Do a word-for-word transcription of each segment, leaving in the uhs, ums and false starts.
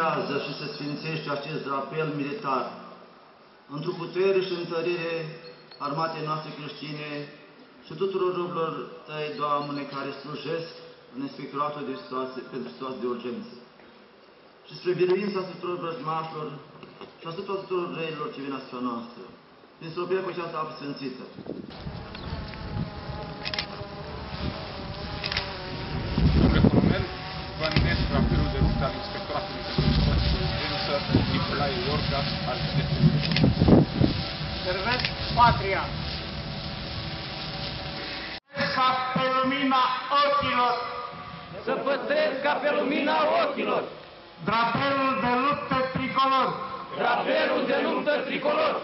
binecuvintează și să sfințește acest drapel militar, într-o putere și întărire armatei noastre creștine și tuturor rubilor Tăi, Doamne, care slujesc în inspectoratul de situații, pentru situații de urgență. Și spre biruința tuturor vrăjmașilor și asupra tuturor răilor ce vin asupra noastră, prin stropirea cu această apă sfințită. Domnule colonel, vă numesc drapelul de luptă al Inspectoratului pentru situații de urgență Nicolae Iorgas, al județului. Servesc patria! Ca pe lumina ochilor! Să păstrez ca pe lumina ochilor! Drapelul de luptă tricolor! Drapelul de luptă tricolor!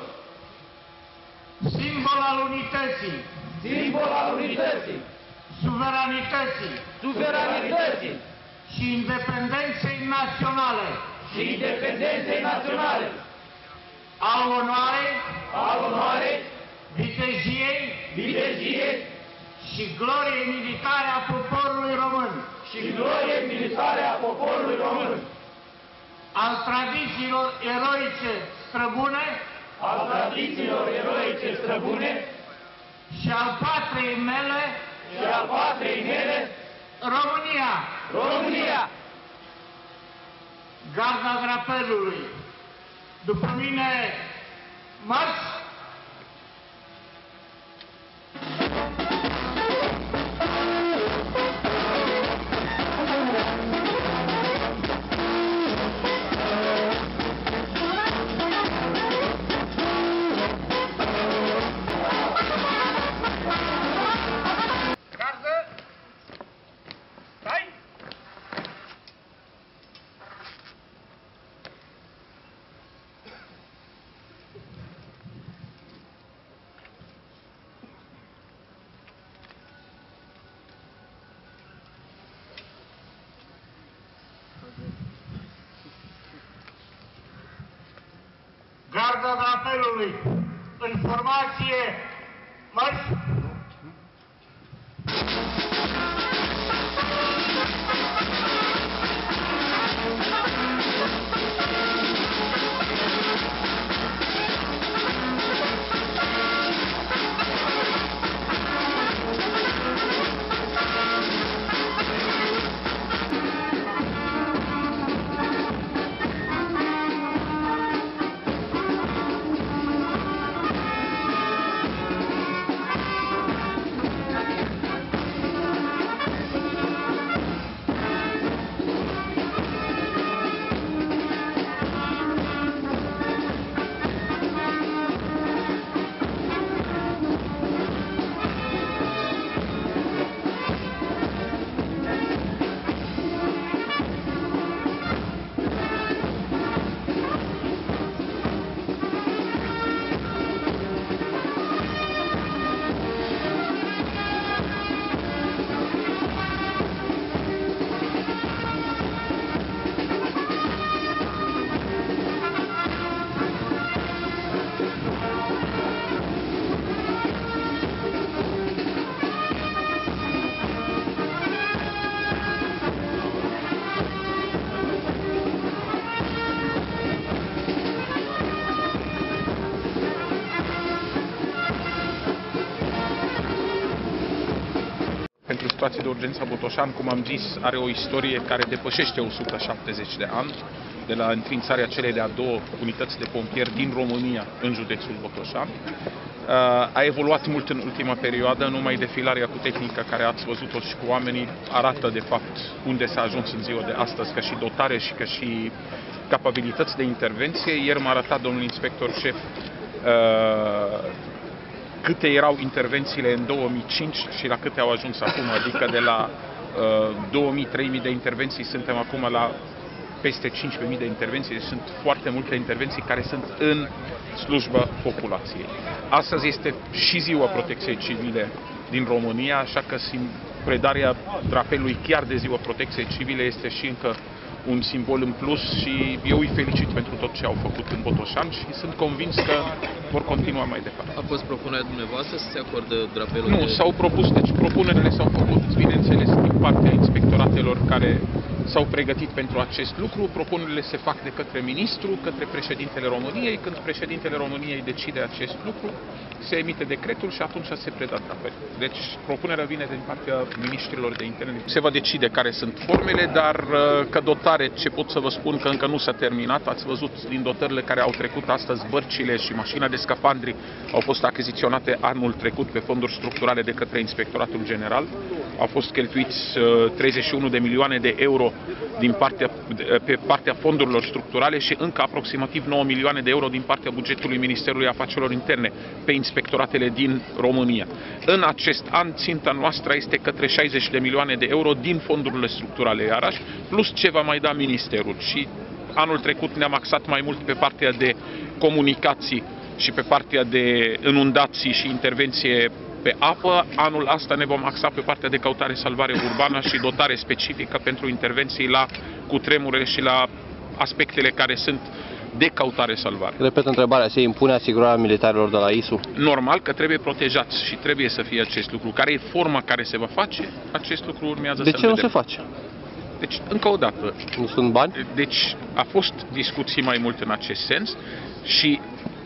Simbol al unității! Simbol al unității! Suveranității! Suveranității! Și independenței naționale! Și independenței naționale! Al onoarei! Al onoarei! Vitejiei! Vitejiei! Și gloriei militare a poporului român! Și gloriei militare a poporului român! Al tradițiilor eroice străbune! Al tradițiilor eroice străbune! Și al patriei mele! Și al patriei mele! România! România! Garda drapelului! După mine, marș! Garda drapelului, în formație, marș! Pentru situații de urgență, Botoșani, cum am zis, are o istorie care depășește o sută șaptezeci de ani, de la înființarea celei de-a două unități de pompieri din România în județul Botoșani. A evoluat mult în ultima perioadă, numai defilarea cu tehnică care ați văzut-o și cu oamenii arată de fapt unde s-a ajuns în ziua de astăzi, ca și dotare și ca și capabilități de intervenție. Ieri m-a arătat domnul inspector șef câte erau intervențiile în două mii cinci și la câte au ajuns acum, adică de la uh, două mii - trei mii de intervenții suntem acum la peste cinci mii de intervenții, deci sunt foarte multe intervenții care sunt în slujba populației. Astăzi este și ziua Protecției Civile din România, așa că predarea drapelului chiar de ziua Protecției Civile este și încă un simbol în plus și eu îi felicit pentru tot ce au făcut în Botoșani și sunt convins că vor continua mai departe. A fost propunerea dumneavoastră să se acorde drapelul? Nu, de... s-au propus, deci propunerile s-au făcut, bineînțeles, din partea inspectoratelor care s-au pregătit pentru acest lucru. Propunerile se fac de către ministru, către președintele României. Când președintele României decide acest lucru, se emite decretul și atunci se predă drapel. Deci propunerea vine din partea ministrilor de interne. Se va decide care sunt formele, dar că dotare, ce pot să vă spun că încă nu s-a terminat. Ați văzut din dotările care au trecut astăzi, bărcile și mașina de scafandri au fost achiziționate anul trecut pe fonduri structurale de către Inspectoratul General. Au fost cheltuiți treizeci și unu de milioane de euro din partea, pe partea fondurilor structurale și încă aproximativ nouă milioane de euro din partea bugetului Ministerului Afacerilor Interne pe inspectoratele din România. În acest an, ținta noastră este către șaizeci de milioane de euro din fondurile structurale iarăși, plus ce va mai da Ministerul. Și anul trecut ne-am axat mai mult pe partea de comunicații și pe partea de inundații și intervenție pe apă. Anul ăsta ne vom axa pe partea de căutare-salvare urbană și dotare specifică pentru intervenții la cutremure și la aspectele care sunt de căutare-salvare. Repet întrebarea, se impune asigurarea militarilor de la I S U? Normal că trebuie protejați și trebuie să fie acest lucru. Care e forma care se va face? Acest lucru urmează să-l vedem. De ce nu se face? Deci, încă o dată. Nu sunt bani? Deci, a fost discuții mai mult în acest sens și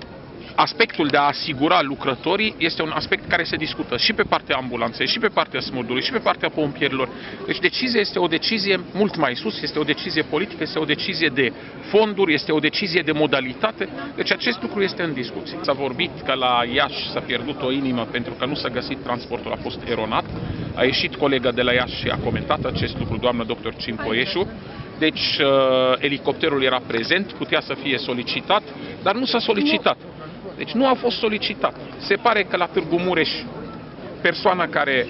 aspectul de a asigura lucrătorii este un aspect care se discută și pe partea ambulanței, și pe partea smurdului, și pe partea pompierilor. Deci decizia este o decizie mult mai sus, este o decizie politică, este o decizie de fonduri, este o decizie de modalitate. Deci acest lucru este în discuție. S-a vorbit că la Iași s-a pierdut o inimă pentru că nu s-a găsit transportul, a fost eronat. A ieșit colega de la Iași și a comentat acest lucru, doamna doctor Cimpoieșu. Deci elicopterul era prezent, putea să fie solicitat, dar nu s-a solicitat. Deci nu a fost solicitat. Se pare că la Târgu Mureș persoana care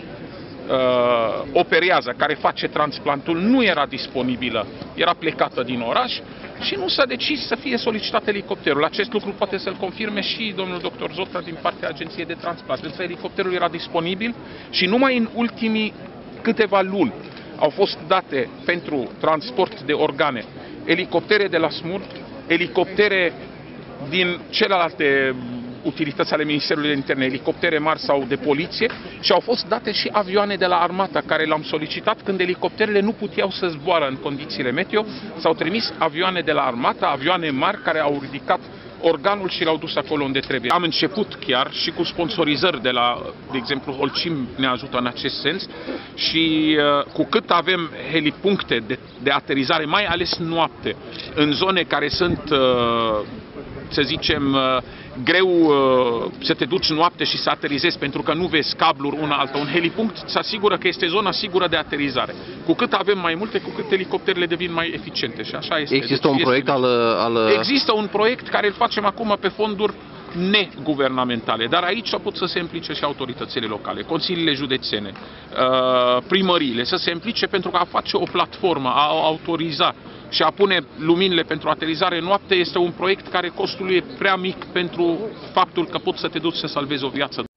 uh, operează, care face transplantul, nu era disponibilă, era plecată din oraș și nu s-a decis să fie solicitat elicopterul. Acest lucru poate să-l confirme și domnul doctor Zota din partea Agenției de Transplant. Însă elicopterul era disponibil și numai în ultimii câteva luni au fost date pentru transport de organe elicoptere de la SMUR, elicoptere din celelalte utilități ale Ministerului de Interne, elicoptere mari sau de poliție, și au fost date și avioane de la armată care l-am solicitat când elicopterele nu puteau să zboară în condițiile meteo. S-au trimis avioane de la armată, avioane mari care au ridicat organul și l-au dus acolo unde trebuie. Am început chiar și cu sponsorizări de la, de exemplu, Holcim ne ajută în acest sens și uh, cu cât avem helipuncte de, de aterizare, mai ales noapte, în zone care sunt uh, să zicem, greu să te duci noapte și să aterizezi pentru că nu vezi cabluri una alta. Un helipunct îți asigură că este zona sigură de aterizare. Cu cât avem mai multe, cu cât elicopterele devin mai eficiente și așa este. Există deci un proiect al, al... Există un proiect care îl facem acum pe fonduri neguvernamentale, dar aici pot să se implice și autoritățile locale, consiliile județene, primăriile, să se implice pentru a face o platformă, a autoriza și a pune luminile pentru aterizare noapte. Este un proiect care costul e prea mic pentru faptul că poți să te duci să salvezi o viață.